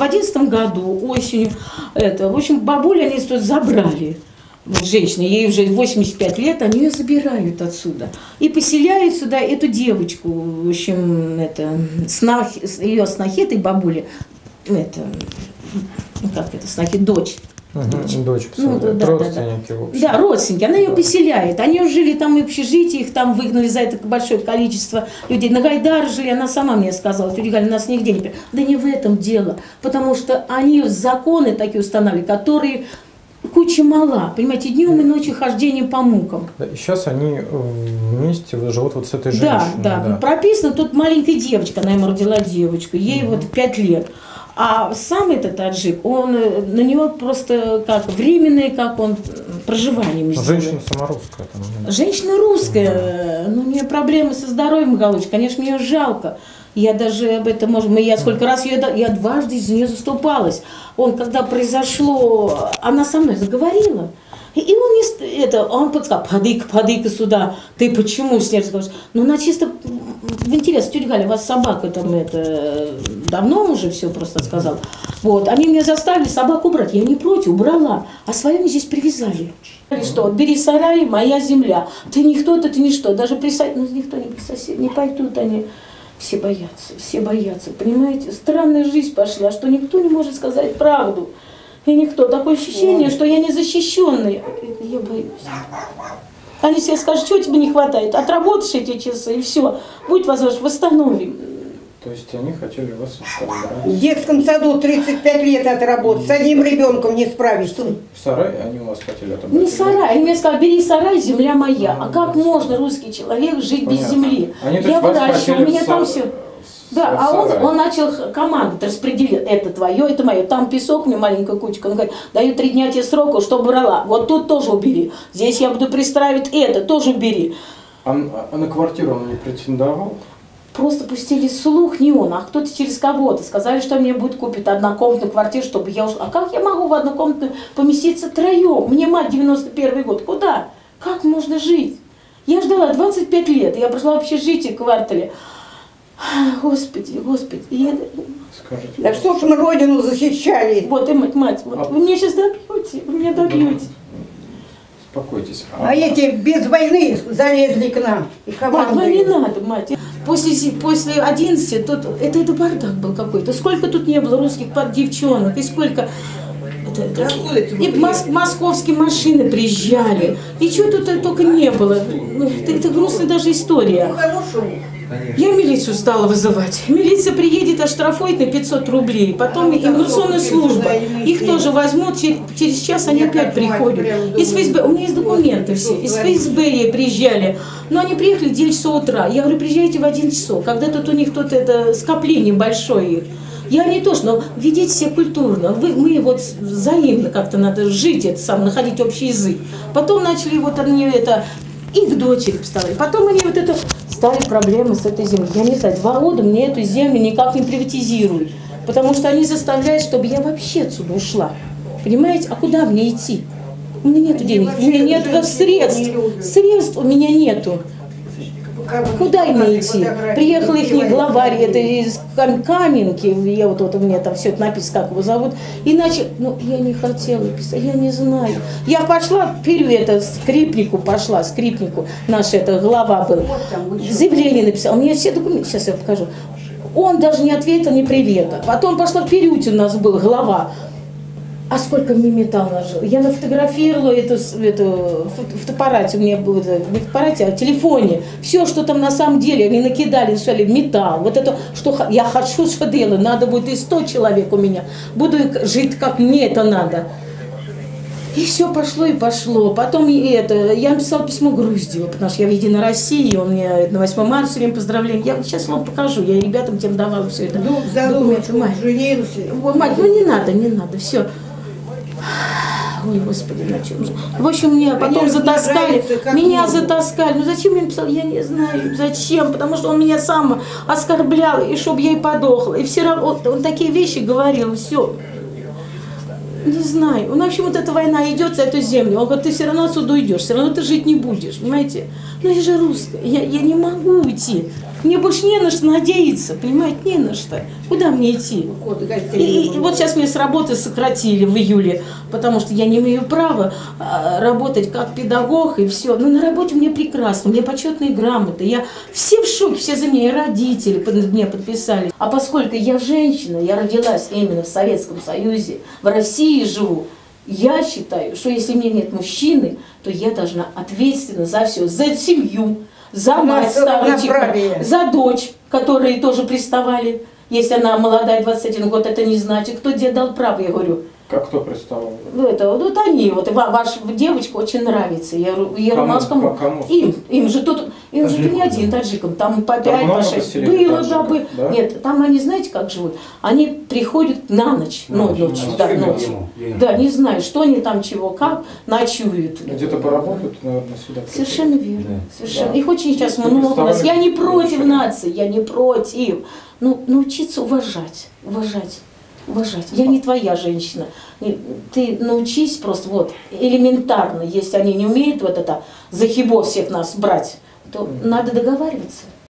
11 году, осенью, в общем, бабуля они тут забрали. Вот женщина, ей уже 85 лет, они ее забирают отсюда. И поселяют сюда эту девочку, в общем, ее снохи, этой бабули, снохи, дочь. Дочь, родственники, в общем. Да, родственники, она ее поселяет. Они жили там в общежитии, их там выгнали за это большое количество людей. На Гайдар жили, она сама мне сказала, тетя Галя, нас нигде не... Да не в этом дело, потому что они законы такие устанавливали, которые куча мала, понимаете, днем и ночью хождением по мукам. Да, и сейчас они вместе живут вот с этой женщиной. Да. Прописано, тут маленькая девочка, она ему родила девочку, ей вот 5 лет. А сам этот таджик, он на него просто как временное, как он проживанием сделал. Женщина саморусская. Женщина русская, но у нее проблемы со здоровьем, Галочка, конечно, мне ее жалко. Я даже об этом, я сколько раз я дважды из нее заступалась. Когда произошло, она со мной заговорила. И он подсказал, подай-ка сюда, ты почему с ней разговариваешь? Ну, она чисто в интерес, тетя Галя, у вас собака там давно уже все просто сказала. Вот, они меня заставили собаку убрать, я не против, убрала, а свою они здесь привязали. Что, бери сарай, моя земля, ты никто, ты ничто, даже никто не присоседит, не пойдут они. Все боятся, понимаете? Странная жизнь пошла, что никто не может сказать правду. И никто. Такое ощущение, что я не защищенная. Я боюсь. Они все скажут, что тебе не хватает. Отработаешь эти часы, и все. Будет возможность, восстановим. То есть они хотели вас оставить? В детском саду 35 лет отработать. С одним ребенком не справишься. В сарай они у вас хотели отобрать? Не сарай. Они мне сказали, бери сарай, земля моя. А как можно русский человек жить без земли? Я выращиваю, у меня там все... Да, а он начал командовать, распределил, это твое, это мое. Там песок, мне маленькая кучка. Он говорит, даю 3 дня тебе срока, чтобы брала. Вот тут тоже убери. Здесь я буду пристраивать это, тоже убери. А на квартиру он не претендовал? Просто пустили слух, не он, а кто-то через кого-то. Сказали, что мне будет купить однокомнатную квартиру, чтобы я ушла. А как я могу в однокомнатную поместиться 3? Мне мать 91-й год. Куда? Как можно жить? Я ждала 25 лет. Я прошла в общежитие в квартале. Господи. Скажите, да что ж мы родину защищали? Вот, и мать, вот, вы меня сейчас добьете, вы меня добьете. Успокойтесь. А эти без войны залезли к нам. И мать, не надо, мать. После 11 тут, это бардак был какой-то. Сколько тут не было русских девчонок, и сколько... И московские машины приезжали. И чего тут только не было. Это грустная даже история. Я милицию стала вызывать. Милиция приедет, оштрафует на 500 рублей. Потом иммиграционная служба. Их тоже возьмут, через час они опять приходят. Из ФСБ, у меня есть документы все. Из ФСБ приезжали. Но они приехали в 9 часов утра. Я говорю, приезжайте в 1 часов. Когда тут у них тут это скопление большое их. Я не то, но ведите себя культурно. Мы вот взаимно как-то надо жить, находить общий язык. Потом начали вот они и к дочери вставали. Потом они стали проблемы с этой землей. Я не знаю, 2 года мне эту землю никак не приватизируют. Потому что они заставляют, чтобы я вообще отсюда ушла. Понимаете? А куда мне идти? У меня нету денег, у меня нет средств. Средств у меня нету. Куда им идти? Приехал их главарь, это из Каменки, у меня там все это написано, как его зовут. Иначе, я не хотела писать, я не знаю. Я пошла, скрипнику, наша глава был, заявление написал, у меня все документы, сейчас я покажу. Он даже не ответил ни привета. Потом пошла Перють, у нас был глава. А сколько мне металл нажил? Я нафотографировала эту фотоаппарате, у меня было, не в аппарате, а в телефоне. Все, что там на самом деле, они накидали, решали металл. Вот это, что я хочу, что делаю, надо будет и 100 человек у меня. Буду жить, как мне это надо. И все пошло и пошло. Потом я написала письмо Груздеву, потому что я в «Единой России», он мне на 8 марта все время поздравления. Я сейчас вам покажу, я ребятам тем давала все это. Мать, не надо, все. Ой, Господи, на чем же. В общем, меня потом затаскали. Ну зачем я написала? Я не знаю, зачем. Потому что он меня сам оскорблял, и чтоб я и подохла. И все равно он такие вещи говорил, все. Не знаю. Ну, в общем, вот эта война идет за эту землю. Он говорит, ты все равно отсюда уйдешь, все равно ты жить не будешь, понимаете? Ну, я же русская, я не могу уйти. Мне больше не на что надеяться, понимаете, не на что. Куда мне идти? И вот сейчас меня с работы сократили в июле, потому что я не имею права работать как педагог и все. Но на работе мне прекрасно, у меня почетные грамоты. Все в шоке, все за меня, и родители под меня подписали. А поскольку я женщина, я родилась именно в Советском Союзе, в России живу, я считаю, что если у меня нет мужчины, то я должна ответственно за все, за семью, за мать старую, за дочь, которые тоже приставали. Если она молодая, 21 год, это не значит, кто тебе дал право, я говорю. Как кто приставал? Вот они, вот ваша девочка очень нравится. Кому? Им же тут не один таджикам, там по 5, по 6. Было, да? Нет, там они, знаете, как живут? Они приходят на ночь, ночью. Да, не знаю, что они там, чего, как, ночуют. Где-то поработают, наверное, сюда. Совершенно верно. Совершенно. Их очень сейчас много у нас. Я не против нации, я не против. Ну, научиться уважать. Я не твоя женщина. Ты научись просто вот элементарно, если они не умеют вот это захибо всех нас брать, то надо договариваться.